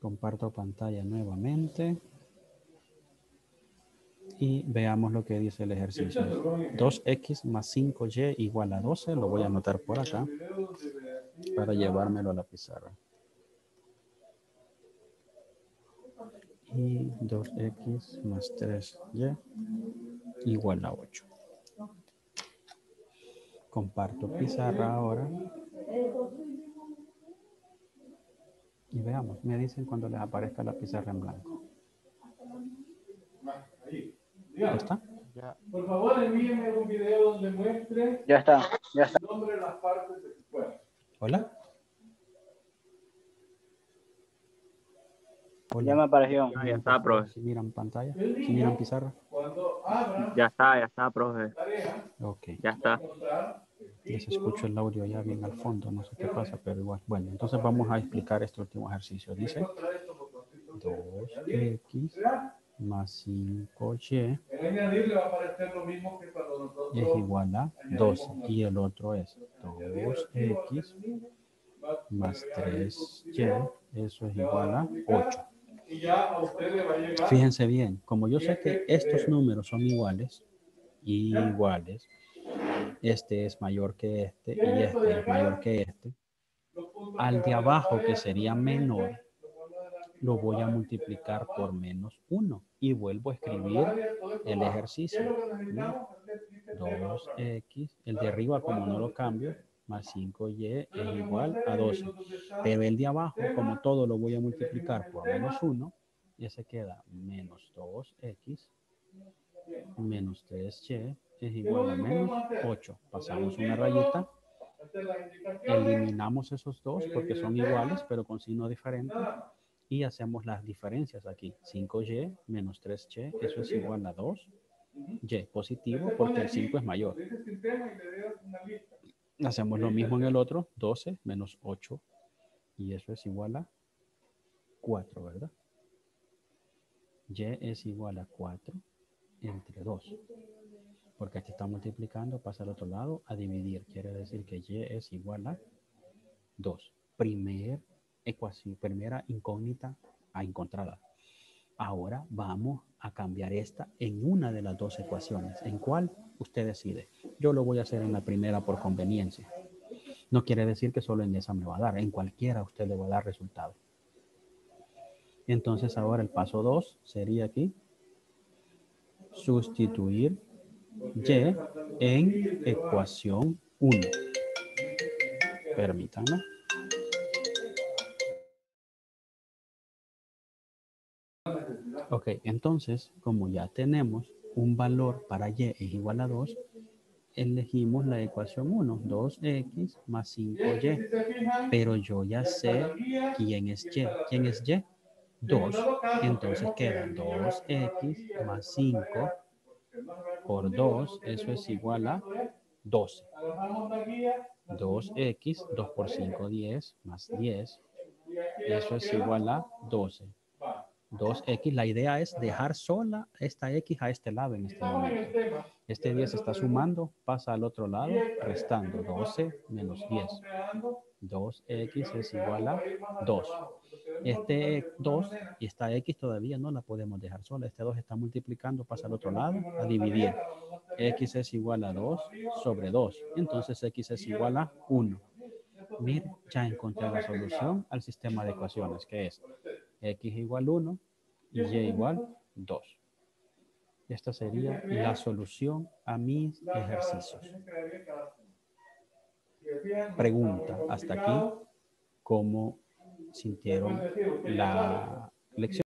Comparto pantalla nuevamente. Y veamos lo que dice el ejercicio. 2x más 5y igual a 12. Lo voy a anotar por acá para llevármelo a la pizarra. Y 2x más 3y igual a 8. Comparto pizarra ahora. Y veamos, me dicen cuando les aparezca la pizarra en blanco. ¿Ya está? Ya. Por favor, envíenme un video donde muestre Ya está, ya está. el nombre de las partes de su cuerpo. ¿Hola? Hola. Ya me apareció. Ya está, profe. Si miran pantalla, si miran pizarra. Cuando abra Ya está, profe. tarea, Ok. Ya está. encontrar Les escucho el audio ya bien al fondo, no sé qué pasa, pero igual. Bueno, entonces vamos a explicar este último ejercicio. Dice 2x más 5y en añadir le va a aparecer lo mismo que cuando nosotros es igual a 12. Y el otro es 2x más 3y, eso es igual a 8. y ya a usted le va a llegar. Fíjense bien, como yo sé que estos números son iguales, este es mayor que este y este es mayor que este, al de abajo que sería menor, lo voy a multiplicar por menos 1 y vuelvo a escribir el ejercicio. 2x, el de arriba como no lo cambio, más 5y es igual a 12. Pero el de abajo, como todo lo voy a multiplicar por menos 1, ya se queda menos 2x menos 3y es igual a menos 8. Pasamos una rayita, eliminamos esos dos porque son iguales pero con signo diferente y hacemos las diferencias aquí. 5y menos 3y, eso es igual a 2. Y positivo porque el 5 es mayor. Hacemos lo mismo en el otro, 12 menos 8 y eso es igual a 4, ¿verdad? Y es igual a 4 entre 2. Porque aquí está multiplicando, pasa al otro lado a dividir. Quiere decir que y es igual a 2. Primera ecuación, primera incógnita a encontrada. Ahora vamos a cambiar esta en una de las dos ecuaciones. ¿En cuál? Usted decide. Yo lo voy a hacer en la primera por conveniencia. No quiere decir que solo en esa me va a dar. En cualquiera usted le va a dar resultado. Entonces ahora el paso 2 sería aquí. Sustituir y en ecuación 1. Permítanme. Ok, entonces, como ya tenemos un valor para y es igual a 2, elegimos la ecuación 1, 2x más 5y. Pero yo ya sé quién es y. ¿Quién es y? 2. Entonces queda 2x más 5 por 2, eso es igual a 12. 2x, 2 por 5, 10, más 10, eso es igual a 12. 2x, la idea es dejar sola esta x a este lado en este momento. Este 10 está sumando, pasa al otro lado, restando 12 menos 10. 2x es igual a 2. Este 2 y esta x todavía no la podemos dejar sola. Este 2 está multiplicando, pasa al otro lado, a dividir. X es igual a 2 sobre 2. Entonces x es igual a 1. Mire, ya encontré la solución al sistema de ecuaciones, que es x igual 1 y y igual 2. Esta sería la solución a mis ejercicios. Pregunta, hasta aquí, ¿cómo sintieron la lección?